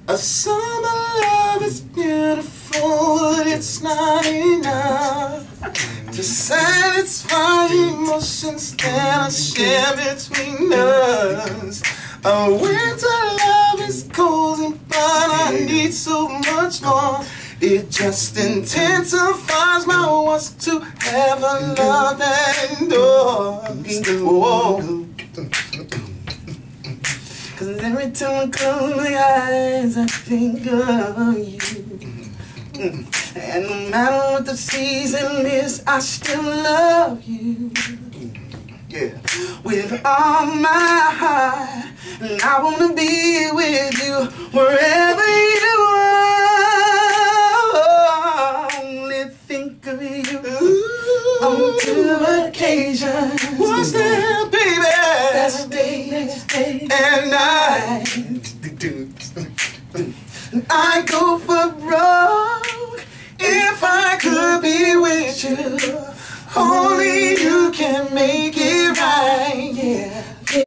A summer love is beautiful, but it's not enough to satisfy emotions that are shared between us. A winter love is cozy, but I need so much more. It just intensifies my wants to have a love that endures. Oh. Cause every time I close my eyes, I think of you. And no matter what the season is, I still love you. Yeah. With all my heart, and I wanna be with you wherever you are. Only think of you on two occasions. What's that, baby? That's day and night. I go for broke if I could be with you. Only you can make